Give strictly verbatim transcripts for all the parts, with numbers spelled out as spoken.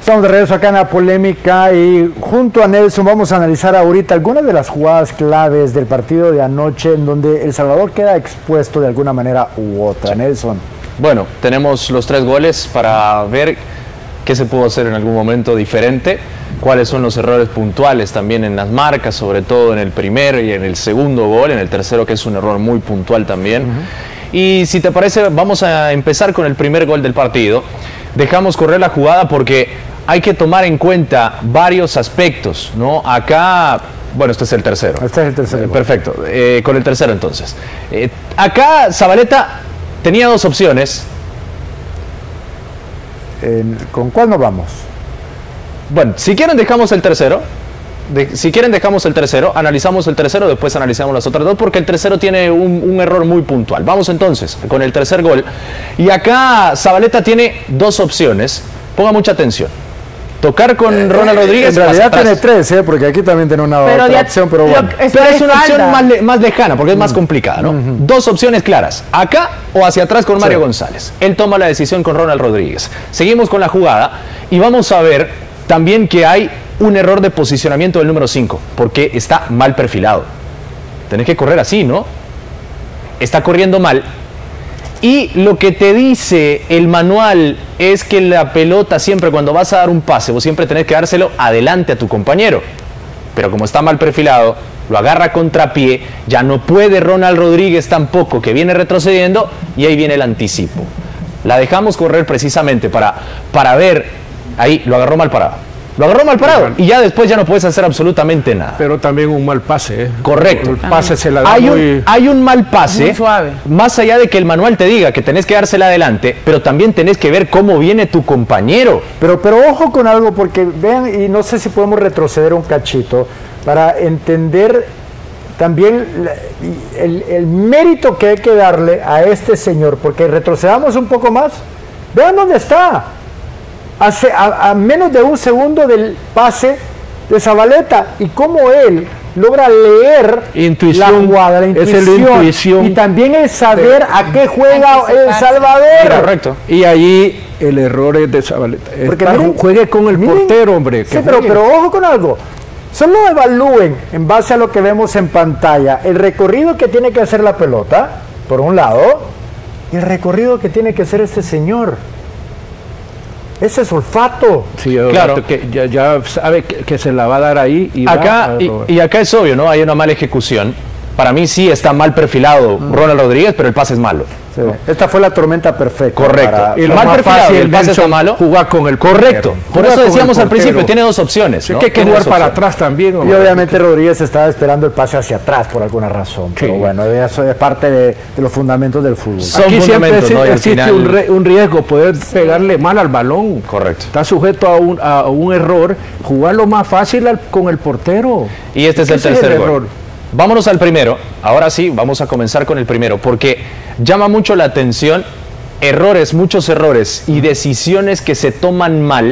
Estamos de regreso acá en la polémica y junto a Nelson vamos a analizar ahorita algunas de las jugadas claves del partido de anoche en donde El Salvador queda expuesto de alguna manera u otra. Sí. Nelson. Bueno, tenemos los tres goles para ver qué se pudo hacer en algún momento diferente, cuáles son los errores puntuales también en las marcas, sobre todo en el primer y en el segundo gol, en el tercero que es un error muy puntual también. Uh-huh. Y si te parece, vamos a empezar con el primer gol del partido. Dejamos correr la jugada porque hay que tomar en cuenta varios aspectos, ¿no? Acá, bueno, este es el tercero. Este es el tercero. Eh, perfecto, eh, con el tercero entonces. Eh, acá Zabaleta tenía dos opciones. Eh, ¿Con cuál nos vamos? Bueno, si quieren dejamos el tercero. De, si quieren dejamos el tercero, analizamos el tercero, después analizamos las otras dos, porque el tercero tiene un, un error muy puntual. Vamos entonces con el tercer gol. Y acá Zabaleta tiene dos opciones. Ponga mucha atención. Tocar con eh, Ronald Rodríguez. En realidad tiene tres, ¿eh? Porque aquí también tiene una pero otra opción, pero bueno. Es, pero es una opción más, le, más lejana, porque es más complicada, ¿no? Uh-huh. Dos opciones claras, acá o hacia atrás con Mario sí. González. Él toma la decisión con Ronald Rodríguez. Seguimos con la jugada y vamos a ver también que hay un error de posicionamiento del número cinco, porque está mal perfilado. Tenés que correr así, ¿no? Está corriendo mal. Y lo que te dice el manual es que la pelota siempre cuando vas a dar un pase, vos siempre tenés que dárselo adelante a tu compañero. Pero como está mal perfilado, lo agarra contrapié, ya no puede Ronald Rodríguez tampoco, que viene retrocediendo, y ahí viene el anticipo. La dejamos correr precisamente para, para ver, ahí lo agarró mal parado. Lo agarró mal parado y ya después ya no puedes hacer absolutamente nada. Pero también un mal pase, ¿eh? Correcto. El pase se la da hay, muy... un, hay un mal pase, muy suave. Más allá de que el manual te diga que tenés que dársela adelante, pero también tenés que ver cómo viene tu compañero. Pero, pero ojo con algo, porque vean, y no sé si podemos retroceder un cachito, para entender también el, el mérito que hay que darle a este señor, porque retrocedamos un poco más. Vean dónde está. Hace, a, a menos de un segundo del pase de Zabaleta y cómo él logra leer intuición, la jugada, la intuición, es la intuición y también el saber de, a qué juega El Salvador. Correcto. Y allí el error es de Zabaleta. Porque Está, miren, juegue con el miren, portero, hombre. Sí, pero, pero ojo con algo. Solo evalúen en base a lo que vemos en pantalla el recorrido que tiene que hacer la pelota, por un lado, y el recorrido que tiene que hacer este señor. Ese es olfato. Sí, claro. Que ya, ya sabe que, que se la va a dar ahí. Y, acá, va a... y, y acá es obvio, ¿no? Hay una mala ejecución. Para mí sí está mal perfilado mm. Ronald Rodríguez, pero el pase es malo. Sí. ¿No? Esta fue la tormenta perfecta. Correcto. Para... Y lo mal perfilado, fácil, el pase está malo. Jugar con el correcto. Por jugar eso decíamos al principio, tiene dos opciones. Sí, ¿no? que hay que jugar para atrás también. Y obviamente Rodríguez estaba esperando el pase hacia atrás por alguna razón. Sí. Pero bueno, eso es parte de, de los fundamentos del fútbol. Son Aquí siempre existe, ¿no? existe final... un, re, un riesgo, poder pegarle mal al balón. Correcto. Está sujeto a un, a un error. Jugarlo más fácil al, con el portero. Y este es el tercer el error. Vámonos al primero. Ahora sí, vamos a comenzar con el primero, porque llama mucho la atención errores, muchos errores y decisiones que se toman mal,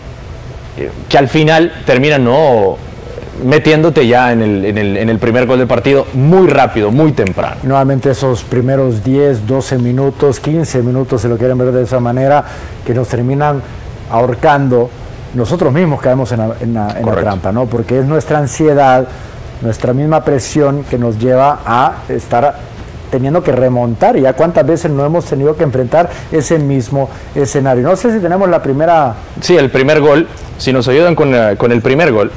que al final terminan no metiéndote ya en el, en, el, en el primer gol del partido muy rápido, muy temprano. Nuevamente esos primeros diez, doce minutos, quince minutos, si lo quieren ver de esa manera, que nos terminan ahorcando. Nosotros mismos caemos en la, en la, en la trampa, ¿no? Porque es nuestra ansiedad, nuestra misma presión que nos lleva a estar teniendo que remontar. Y ya cuántas veces no hemos tenido que enfrentar ese mismo escenario. No sé si tenemos la primera... Sí, el primer gol, si nos ayudan con, uh, con el primer gol.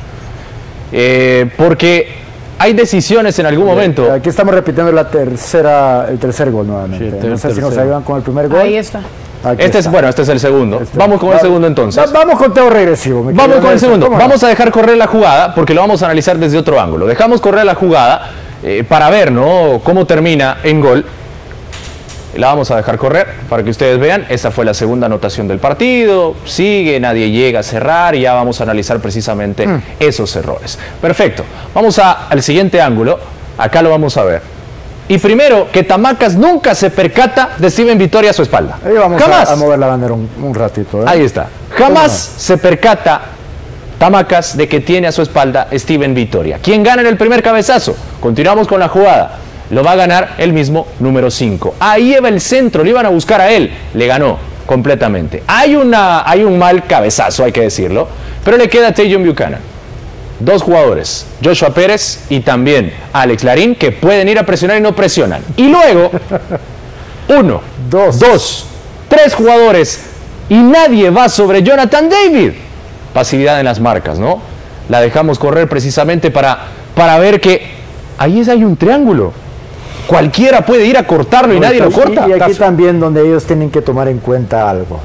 Eh, porque hay decisiones en algún momento. Aquí estamos repitiendo la tercera, el tercer gol nuevamente. Sí, ter no sé tercero. si nos ayudan con el primer gol. Ahí está. Aquí este está. es, bueno, este es el segundo. Este. Vamos con el segundo entonces. Vamos con todo regresivo. Vamos con el segundo. Vamos a dejar correr la jugada porque lo vamos a analizar desde otro ángulo. Dejamos correr la jugada eh, para ver, ¿no?, cómo termina en gol. La vamos a dejar correr para que ustedes vean. Esta fue la segunda anotación del partido. Sigue, nadie llega a cerrar y ya vamos a analizar precisamente mm. esos errores. Perfecto. Vamos a, al siguiente ángulo. Acá lo vamos a ver. Y primero, que Tamacas nunca se percata de Steven Vitória a su espalda. Ahí vamos Jamás. A, a mover la bandera un, un ratito. ¿eh? Ahí está. Jamás se percata Tamacas de que tiene a su espalda Steven Vitória. ¿Quién gana en el primer cabezazo? Continuamos con la jugada. Lo va a ganar el mismo número cinco. Ahí lleva el centro, le iban a buscar a él. Le ganó. completamente. Hay, una, hay un mal cabezazo, hay que decirlo, pero le queda a Tajon Buchanan. Dos jugadores, Joshua Pérez y también Alex Larín, que pueden ir a presionar y no presionan. Y luego, uno, dos, dos tres jugadores y nadie va sobre Jonathan David. Pasividad en las marcas, ¿no? La dejamos correr precisamente para, para ver que ahí hay un triángulo. Cualquiera puede ir a cortarlo y nadie lo corta. Y aquí también donde ellos tienen que tomar en cuenta algo.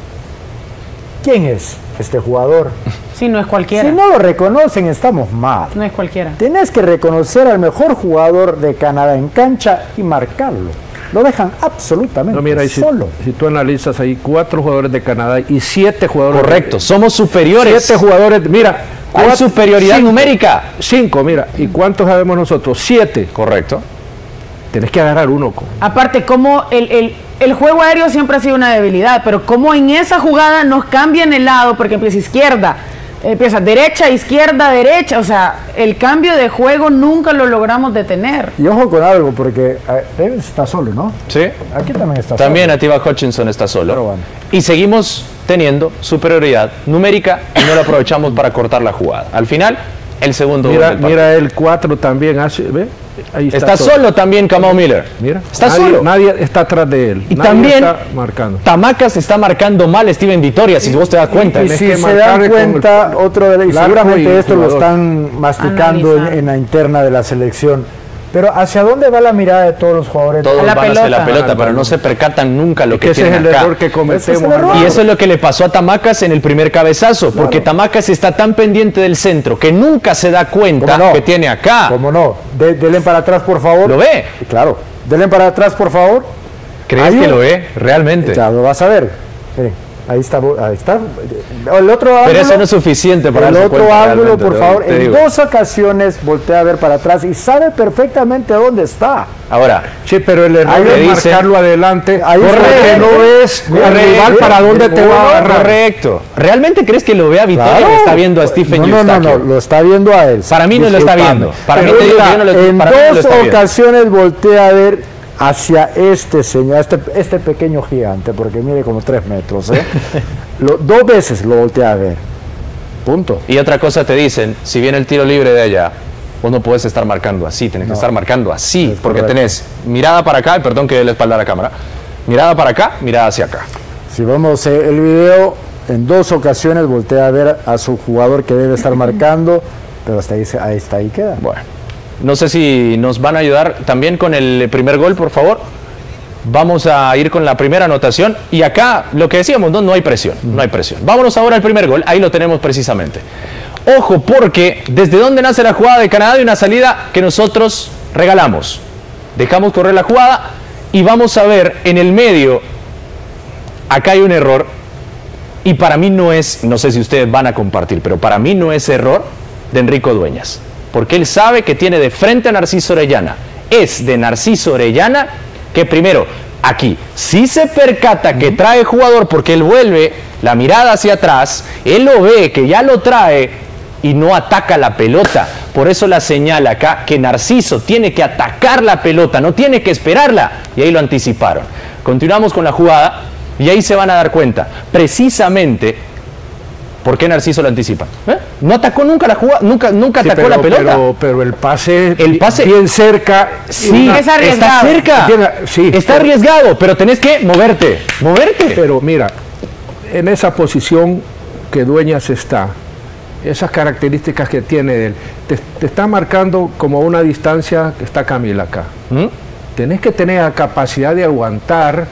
¿Quién es este jugador? Sí, no es cualquiera. Si no lo reconocen, estamos mal. No es cualquiera. Tienes que reconocer al mejor jugador de Canadá en cancha y marcarlo. Lo dejan absolutamente no, mira, solo. Si, si tú analizas ahí cuatro jugadores de Canadá y siete jugadores. Correcto, de, somos superiores. Siete jugadores, mira. Hay cuatro, superioridad cinco, numérica. Cinco, mira. ¿Y cuántos sabemos nosotros? Siete. Correcto. Tienes que agarrar uno. Con... Aparte, como el, el, el juego aéreo siempre ha sido una debilidad, pero como en esa jugada nos cambian el lado, porque empieza izquierda, empieza derecha, izquierda, derecha, o sea, el cambio de juego nunca lo logramos detener. Y ojo con algo, porque él está solo, ¿no? Sí. Aquí también está también solo. Atiba Hutchinson está solo. Pero bueno. Y seguimos teniendo superioridad numérica y no la aprovechamos para cortar la jugada. Al final, el segundo mira, gol del mira el cuatro también hace, ¿ve? Ahí está, está solo también Kamau Miller. Mira, está nadie, solo. Nadie está atrás de él. Y nadie también está marcando. Tamacas está marcando mal Steven Vitoria, si y, vos te das cuenta. Y, y si se dan cuenta, el, otro de, y seguramente esto lo están masticando en, en la interna de la selección. Pero ¿hacia dónde va la mirada de todos los jugadores? Todos a la van pelota. hacia la pelota, pero no se percatan nunca lo que, que tienen ese es el acá. error que cometemos. Es error. Y eso es lo que le pasó a Tamacas en el primer cabezazo, claro. Porque Tamacas está tan pendiente del centro que nunca se da cuenta no? que tiene acá. ¿Cómo no? De, denle para atrás, por favor. ¿Lo ve? Claro. Denle para atrás, por favor. ¿Crees que un... lo ve? Realmente. Ya lo vas a ver. Miren. Ahí está, ahí está. El otro ángulo, pero eso no es suficiente para el otro ángulo, por favor. En digo. dos ocasiones voltea a ver para atrás y sabe perfectamente dónde está. Ahora, sí, pero el error es dice, marcarlo adelante. Ahí correcto, no es el rival para dónde te va a agarrar. Correcto. ¿Realmente crees que lo ve a Vitoria claro. o está viendo a Stephen No, no, no, no, lo está viendo a él. Para mí no lo está viendo. Para mí te digo que yo no lo, en para dos ocasiones voltea a ver hacia este señor, este, este pequeño gigante, porque mide como tres metros, ¿eh? lo, dos veces lo voltea a ver. Punto. Y otra cosa te dicen, si viene el tiro libre de allá, vos no puedes estar marcando así, tenés no. que estar marcando así, es porque correcto. Tenés mirada para acá, y perdón que dé la espalda a la cámara, mirada para acá, mirada hacia acá. Si vemos eh, el video, en dos ocasiones voltea a ver a su jugador que debe estar marcando, pero hasta ahí, ahí, está, ahí queda. Bueno. No sé si nos van a ayudar también con el primer gol, por favor. Vamos a ir con la primera anotación. Y acá, lo que decíamos, no, no hay presión, no hay presión. Vámonos ahora al primer gol, ahí lo tenemos precisamente. Ojo, porque desde donde nace la jugada de Canadá hay una salida que nosotros regalamos. Dejamos correr la jugada y vamos a ver en el medio, acá hay un error. Y para mí no es, no sé si ustedes van a compartir, pero para mí no es error de Enrico Dueñas. Porque él sabe que tiene de frente a Narciso Orellana. Es de Narciso Orellana que primero, aquí, sí se percata que trae jugador porque él vuelve la mirada hacia atrás, él lo ve que ya lo trae y no ataca la pelota. Por eso la señala acá que Narciso tiene que atacar la pelota, no tiene que esperarla. Y ahí lo anticiparon. Continuamos con la jugada y ahí se van a dar cuenta. Precisamente... ¿Por qué Narciso lo anticipa? ¿Eh? No atacó nunca la jugada, nunca, nunca sí, atacó pero, la pelota. Pero, pero el pase, el pase bien cerca. Sí, es está cerca. Sí, está pero, arriesgado, pero tenés que moverte, moverte. Pero mira, en esa posición que Dueñas está, esas características que tiene él, te, te está marcando como una distancia que está Camila acá. ¿Mm? Tenés que tener la capacidad de aguantar.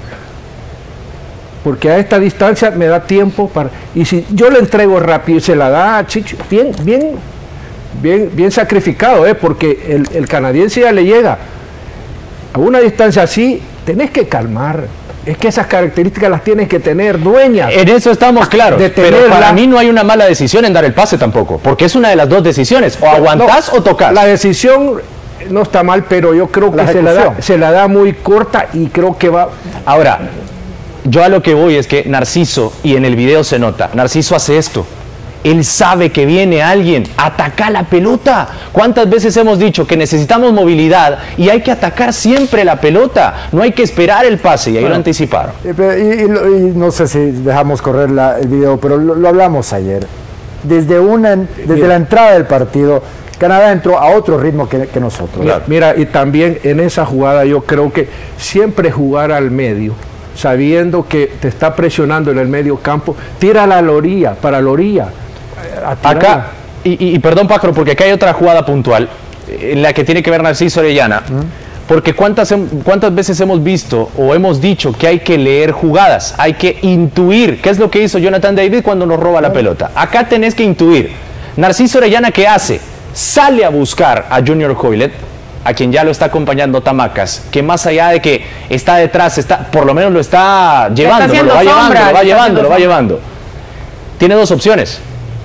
Porque a esta distancia me da tiempo para... Y si yo le entrego rápido y se la da a Chicho, bien, bien, bien, bien sacrificado, ¿eh? Porque el, el canadiense ya le llega. A una distancia así, tenés que calmar. Es que esas características las tienes que tener Dueñas. En eso estamos claros. Pero para mí no hay una mala decisión en dar el pase tampoco. Porque es una de las dos decisiones. O aguantás no, o tocas. La decisión no está mal, pero yo creo que se la, da, se la da muy corta y creo que va... Ahora... Yo a lo que voy es que Narciso, y en el video se nota, Narciso hace esto. Él sabe que viene alguien, ataca la pelota. ¿Cuántas veces hemos dicho que necesitamos movilidad y hay que atacar siempre la pelota? No hay que esperar el pase, y ahí bueno, lo anticiparon. Y, y, y no sé si dejamos correr la, el video, pero lo, lo hablamos ayer. Desde, una, desde Mira. la entrada del partido, Canadá entró a otro ritmo que, que nosotros. Mira, Mira, y también en esa jugada yo creo que siempre jugar al medio, sabiendo que te está presionando en el medio campo, tira a la orilla, para la orilla. Acá, y, y perdón Pájaro, porque acá hay otra jugada puntual en la que tiene que ver Narciso Orellana, ¿Mm? porque cuántas, cuántas veces hemos visto o hemos dicho que hay que leer jugadas, hay que intuir, ¿qué es lo que hizo Jonathan David cuando nos roba la pelota? Acá tenés que intuir. Narciso Orellana, ¿qué hace? Sale a buscar a Junior Hoilett, a quien ya lo está acompañando Tamacas, que más allá de que está detrás, está, por lo menos lo está llevando, está lo va sombra, llevando, lo va llevando, lo va sombra. llevando. Tiene dos opciones.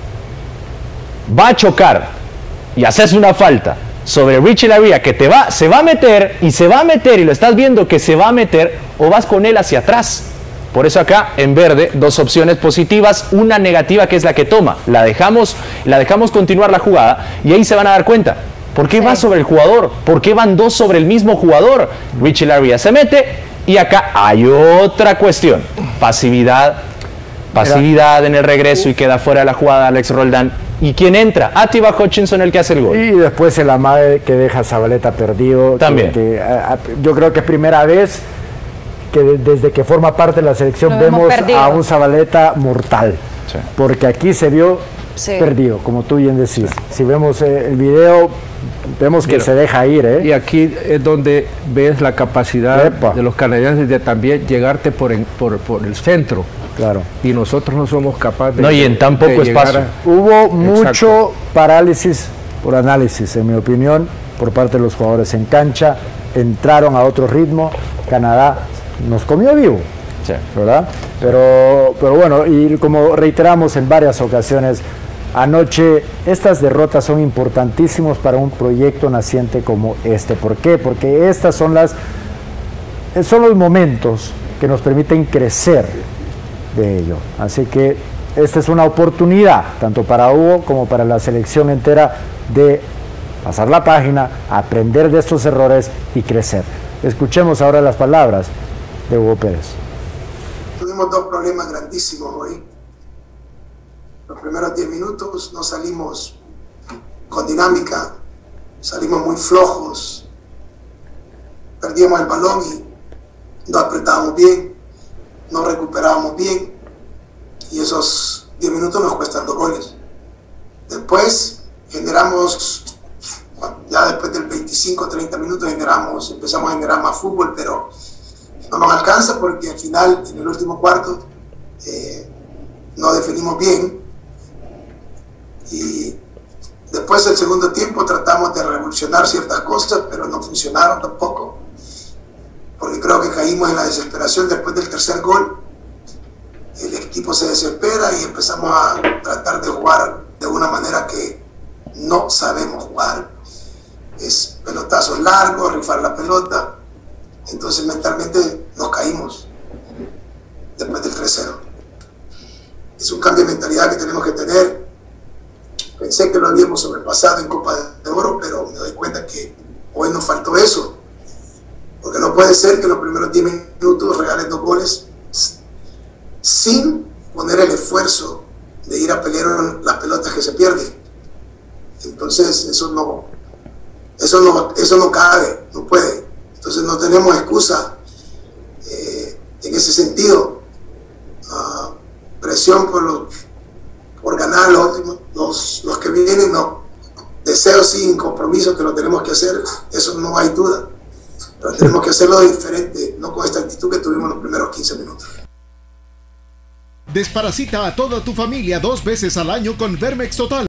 Va a chocar y haces una falta sobre Richie Laryea, que te va, se va a meter y se va a meter y lo estás viendo que se va a meter, o vas con él hacia atrás. Por eso acá en verde dos opciones positivas, una negativa que es la que toma. La dejamos, la dejamos continuar la jugada y ahí se van a dar cuenta. ¿Por qué sí. va sobre el jugador? ¿Por qué van dos sobre el mismo jugador? Richie Laryea se mete y acá hay otra cuestión. Pasividad, pasividad en el regreso y queda fuera de la jugada Alex Roldán. ¿Y quién entra? Atiba Hutchinson, el que hace el gol. Y después el amague que deja a Zabaleta perdido. También. Que, que, a, a, yo creo que es primera vez que de, desde que forma parte de la selección Lo vemos a un Zabaleta mortal. Sí. Porque aquí se vio sí. perdido, como tú bien decís. Sí. Si vemos eh, el video, vemos que Mira, se deja ir. ¿eh? Y aquí es donde ves la capacidad Epa. de los canadienses de también llegarte por, en, por, por el centro. Claro. Y nosotros no somos capaces no, de, y en tan poco espacio. A... Hubo mucho Exacto. parálisis por análisis, en mi opinión, por parte de los jugadores en cancha. Entraron a otro ritmo. Canadá nos comió vivo, sí. ¿verdad? Pero, pero bueno, y como reiteramos en varias ocasiones, anoche estas derrotas son importantísimos para un proyecto naciente como este. ¿Por qué? Porque estas son las son los momentos que nos permiten crecer de ello. Así que esta es una oportunidad, tanto para Hugo como para la selección entera, de pasar la página, aprender de estos errores y crecer. Escuchemos ahora las palabras de Hugo Pérez. Tuvimos dos problemas grandísimos hoy. Los primeros diez minutos no salimos con dinámica, salimos muy flojos, perdíamos el balón y no apretábamos bien, no recuperábamos bien, y esos diez minutos nos cuestan dos goles. Después generamos, ya después del veinticinco treinta minutos generamos, empezamos a generar más fútbol, pero no nos alcanza porque al final, en el último cuarto, eh, no definimos bien. Y después del segundo tiempo tratamos de revolucionar ciertas cosas, pero no funcionaron tampoco, porque creo que caímos en la desesperación después del tercer gol. El equipo se desespera y empezamos a tratar de jugar de una manera que no sabemos jugar. Es pelotazos largos, rifar la pelota. Entonces mentalmente nos caímos después del tres cero. Es un cambio de mentalidad que tenemos que tener. Pensé que lo habíamos sobrepasado en Copa de Oro, pero me doy cuenta que hoy nos faltó eso. Porque no puede ser que en los primeros diez minutos regalen dos goles sin poner el esfuerzo de ir a pelear las pelotas que se pierden. Entonces eso no, eso no, eso no cabe, no puede. Entonces no tenemos excusa eh, en ese sentido. Uh, presión por, los, por ganar los, últimos, los, los que vienen, no. Deseos sin compromiso que lo tenemos que hacer, eso no hay duda. Pero tenemos que hacerlo diferente, no con esta actitud que tuvimos los primeros quince minutos. Desparasita a toda tu familia dos veces al año con Vermex Total.